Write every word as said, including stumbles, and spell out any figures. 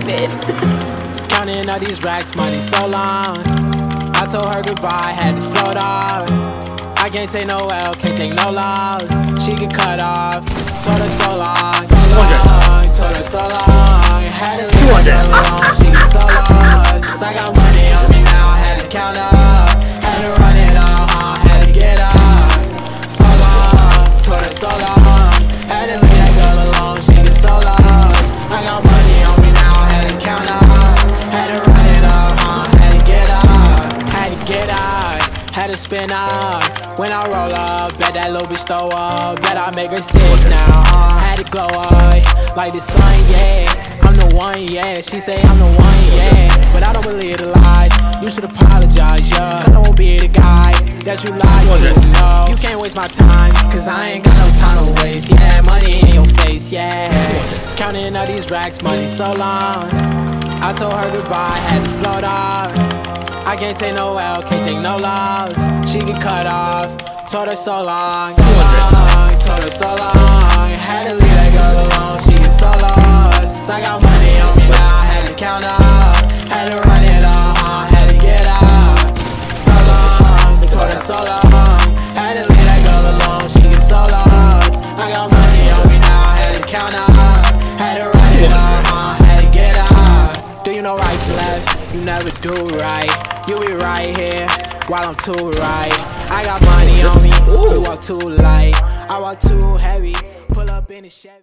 stupid. Counting all these racks, money so long. I told her goodbye, had to float off. I can't take no L, can't take no loss. She get cut off. Told her so long, so long. Told her so long. Had to leave her alone. She get so lost. I got money on me now, had to count up. Had to run it up, huh? Had to get up. So long. Told her so long. Had to leave that girl alone. She get so lost. I got money on me now, had to count up. Had to run it up, huh? Had to get up. Had to get up. Had to spin up. When I roll up, bet that little bitch throw up. Bet I make her sick now, uh Had to glow up, like the sun, yeah. I'm the one, yeah. She say I'm the one, yeah. But I don't believe the lies. You should apologize, yeah. Cause I won't be the guy that you lied to, no. You can't waste my time, cause I ain't got no time to waste. Yeah, money in your face, yeah. Counting all these racks, money so long. I told her goodbye, had to float off. I can't take no L, can't take no loss. She get cut off. Told her so long, so long. Told her so long. Had to leave that girl alone. She get so lost. I got money on me now. Had to count up. Had to run it up. Uh, had to get up. So long. Told her so long. Had to leave that girl alone. She get so lost. I got money on me now. Had to count up. Had to run it up. Uh, had to get up. Do you know right to left? You never do right. You be right here while I'm too right. I got money on me, you walk too light. I walk too heavy, pull up in the Chevy.